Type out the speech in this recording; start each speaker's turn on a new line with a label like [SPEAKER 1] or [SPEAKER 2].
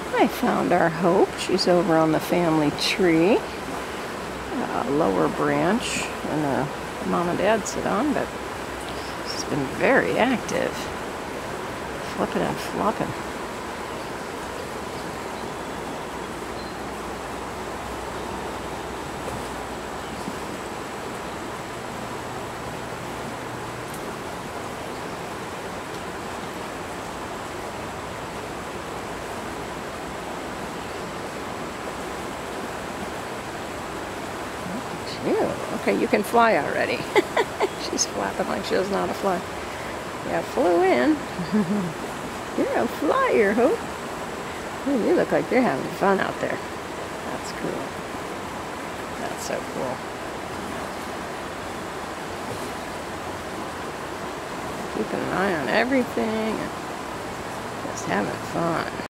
[SPEAKER 1] I found our Hope. She's over on the family tree. Lower branch and mom and dad sit on, but she's been very active. Flipping and flopping. Ew. Okay, you can fly already. She's flapping like she doesn't know how to fly. Yeah, flew in. You're a flyer, Hope. Ooh, you look like you're having fun out there. That's cool. That's so cool. Keeping an eye on everything and just having fun.